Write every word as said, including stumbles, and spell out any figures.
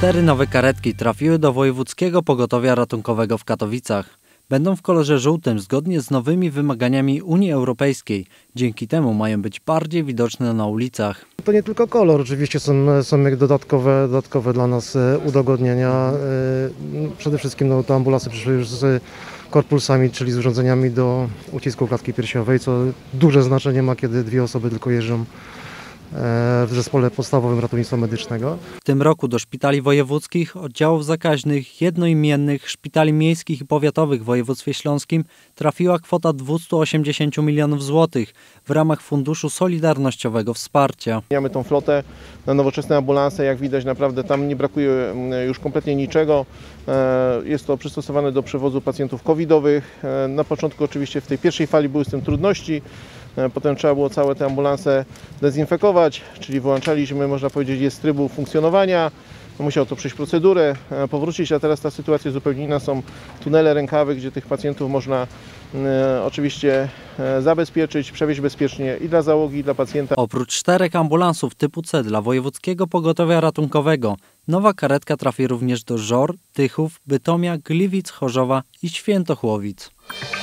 Cztery nowe karetki trafiły do Wojewódzkiego Pogotowia Ratunkowego w Katowicach. Będą w kolorze żółtym zgodnie z nowymi wymaganiami Unii Europejskiej. Dzięki temu mają być bardziej widoczne na ulicach. To nie tylko kolor, oczywiście są, są jak dodatkowe, dodatkowe dla nas udogodnienia. Przede wszystkim no, te ambulansy przyszły już z korpulsami, czyli z urządzeniami do ucisku klatki piersiowej, co duże znaczenie ma, kiedy dwie osoby tylko jeżdżą w zespole podstawowym ratownictwa medycznego. W tym roku do szpitali wojewódzkich, oddziałów zakaźnych, jednoimiennych, szpitali miejskich i powiatowych w województwie śląskim trafiła kwota dwieście osiemdziesiąt milionów złotych w ramach Funduszu Solidarnościowego Wsparcia. Mamy tą flotę na nowoczesne ambulanse, jak widać naprawdę tam nie brakuje już kompletnie niczego. Jest to przystosowane do przewozu pacjentów covidowych. Na początku oczywiście w tej pierwszej fali były z tym trudności. Potem trzeba było całe te ambulanse dezynfekować, czyli wyłączaliśmy, można powiedzieć, je z trybu funkcjonowania. Musiał to przejść procedurę, powrócić, a teraz ta sytuacja jest zupełnie inna. Są tunele rękawy, gdzie tych pacjentów można e, oczywiście e, zabezpieczyć, przewieźć bezpiecznie i dla załogi, i dla pacjenta. Oprócz czterech ambulansów typu C dla Wojewódzkiego Pogotowia Ratunkowego, nowa karetka trafi również do Żor, Tychów, Bytomia, Gliwic, Chorzowa i Świętochłowic.